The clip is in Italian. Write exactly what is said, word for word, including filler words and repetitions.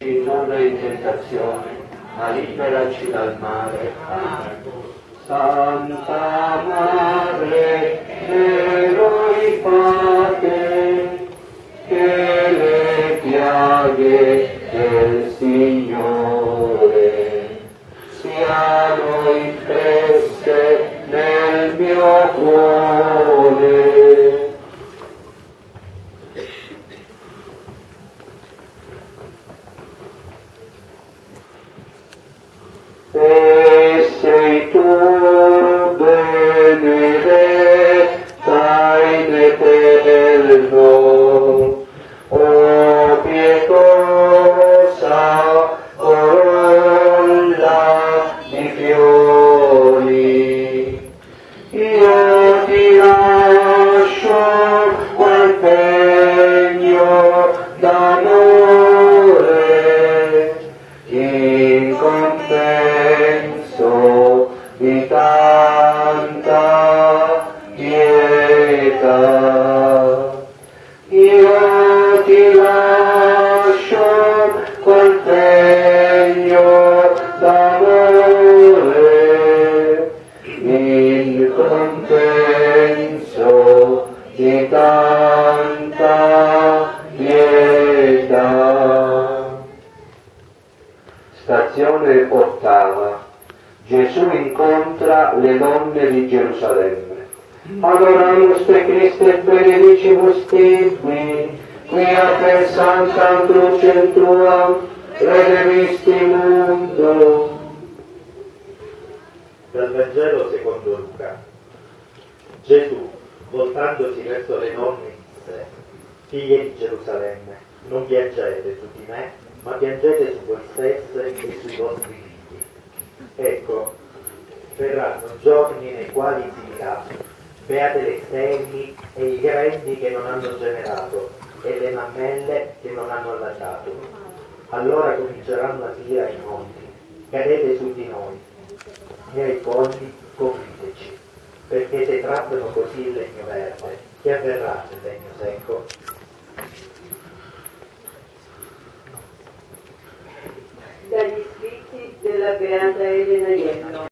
non in tentazione, ma liberaci dal male. Amen. Santa Madre, eroi fate, che le piaghe del Signore siano impresse nel mio cuore. E sei tu benedetta in eterno, o pietosa corolla di fiori. Io ti lascio quel pegno d'amore in compenso di tanta pietà. Io ti lascio quel pegno d'amore in compenso di tanta pietà. Stazione ottava. Gesù incontra le donne di Gerusalemme. Adoramus te Christe benedicibus te qui, quia per sanctam crucem tuam redemisti mundo. Dal Vangelo secondo Luca. Gesù, voltandosi verso le donne, disse: figlie di Gerusalemme, non piangete su di me, ma piangete su voi stesse e sui vostri figli. Ecco, verranno giorni nei quali si dirà: beate le sterili e i grandi che non hanno generato, e le mammelle che non hanno allattato. Allora cominceranno a dire ai monti: cadete su di noi, e ai colli: copriteci, perché se trattano così il legno verde, che avverrà del legno secco? Dagli scritti della Beata Elena Iena.